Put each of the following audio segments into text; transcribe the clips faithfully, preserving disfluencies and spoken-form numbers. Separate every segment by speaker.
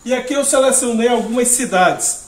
Speaker 1: E aqui eu selecionei algumas cidades,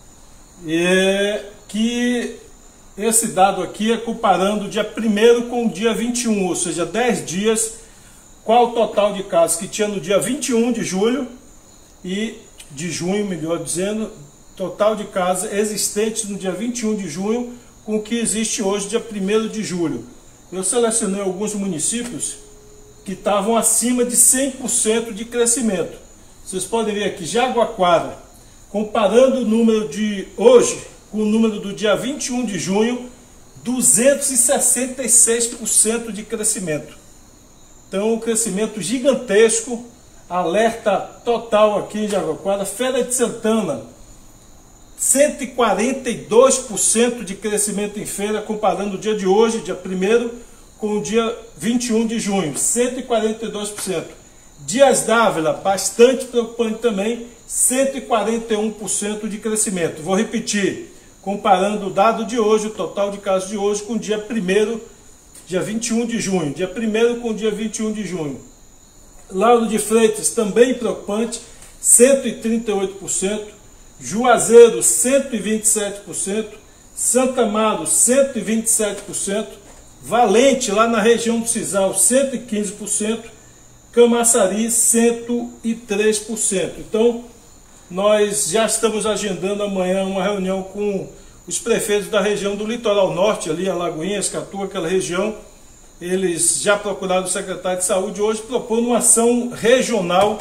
Speaker 1: é, que esse dado aqui é comparando o dia primeiro com o dia vinte e um, ou seja, dez dias, qual o total de casos que tinha no dia vinte e um de julho, e de junho, melhor dizendo, total de casos existentes no dia vinte e um de junho, com o que existe hoje, dia primeiro de julho. Eu selecionei alguns municípios que estavam acima de cem por cento de crescimento. Vocês podem ver aqui, Jaguaquara, comparando o número de hoje com o número do dia vinte e um de junho, duzentos e sessenta e seis por cento de crescimento. Então, um crescimento gigantesco, alerta total aqui em Jaguaquara. Feira de Santana, cento e quarenta e dois por cento de crescimento em feira, comparando o dia de hoje, dia primeiro, com o dia vinte e um de junho, cento e quarenta e dois por cento. Dias d'Ávila, bastante preocupante também, cento e quarenta e um por cento de crescimento. Vou repetir, comparando o dado de hoje, o total de casos de hoje, com o dia primeiro, dia vinte e um de junho, dia primeiro com o dia vinte e um de junho. Lauro de Freitas, também preocupante, cento e trinta e oito por cento. Juazeiro, cento e vinte e sete por cento. Santa Amaro, cento e vinte e sete por cento. Valente, lá na região do Cisal, cento e quinze por cento. Camaçari, cento e três por cento. Então, nós já estamos agendando amanhã uma reunião com os prefeitos da região do Litoral Norte, ali Alagoinhas, Catu, aquela região. Eles já procuraram o secretário de Saúde hoje, propondo uma ação regional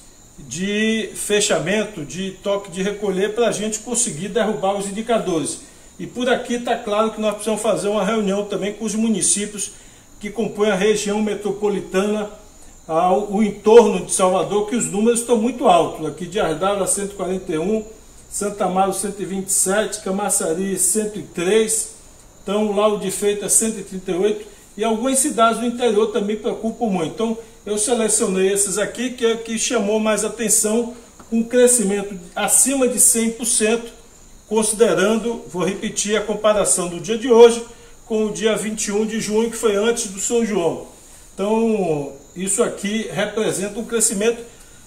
Speaker 1: de fechamento, de toque de recolher, para a gente conseguir derrubar os indicadores. E por aqui está claro que nós precisamos fazer uma reunião também com os municípios que compõem a região metropolitana, ao, o entorno de Salvador, que os números estão muito altos. Aqui de Ardara, cento e quarenta e um, Santa Amaro, cento e vinte e sete, Camaçari, cento e três, então Lauro de Freitas, cento e trinta e oito, e algumas cidades do interior também preocupam muito. Então, eu selecionei esses aqui, que é o que chamou mais atenção, um crescimento acima de cem por cento, considerando, vou repetir, a comparação do dia de hoje com o dia vinte e um de junho, que foi antes do São João. Então, isso aqui representa um crescimento,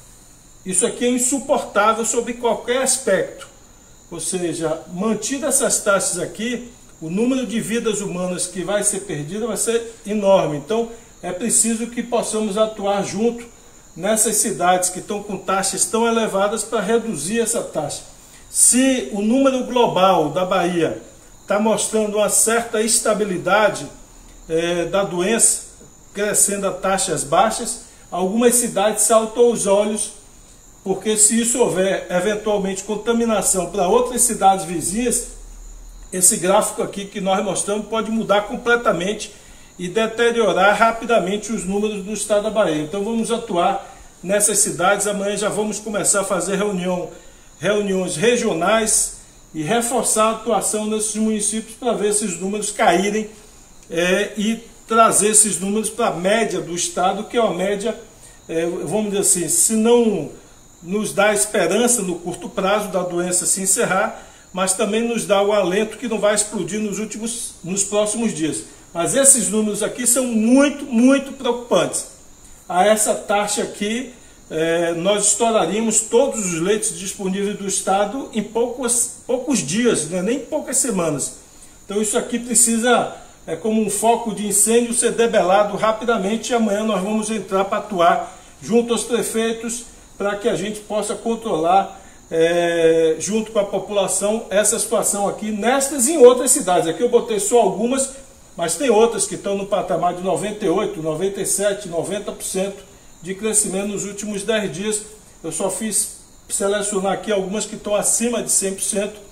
Speaker 1: isso aqui é insuportável sob qualquer aspecto. Ou seja, mantidas essas taxas aqui, o número de vidas humanas que vai ser perdida vai ser enorme. Então, é preciso que possamos atuar junto nessas cidades que estão com taxas tão elevadas para reduzir essa taxa. Se o número global da Bahia está mostrando uma certa estabilidade é, da doença, crescendo a taxas baixas, algumas cidades saltam aos olhos, porque se isso houver eventualmente contaminação para outras cidades vizinhas, esse gráfico aqui que nós mostramos pode mudar completamente e deteriorar rapidamente os números do estado da Bahia. Então vamos atuar nessas cidades. Amanhã já vamos começar a fazer reunião, reuniões regionais e reforçar a atuação nesses municípios para ver esses números caírem é, e trazer esses números para a média do estado, que é uma média, é, vamos dizer assim, se não nos dá esperança no curto prazo da doença se encerrar, mas também nos dá o alento que não vai explodir nos últimos, nos próximos dias. Mas esses números aqui são muito, muito preocupantes. A essa taxa aqui, é, nós estouraríamos todos os leitos disponíveis do estado em poucos, poucos dias, né? Nem poucas semanas. Então isso aqui precisa, é como um foco de incêndio, ser debelado rapidamente, e amanhã nós vamos entrar para atuar junto aos prefeitos para que a gente possa controlar, é, junto com a população, essa situação aqui, nestas e em outras cidades. Aqui eu botei só algumas, mas tem outras que estão no patamar de noventa e oito, noventa e sete, noventa por cento de crescimento nos últimos dez dias. Eu só fiz selecionar aqui algumas que estão acima de cem por cento,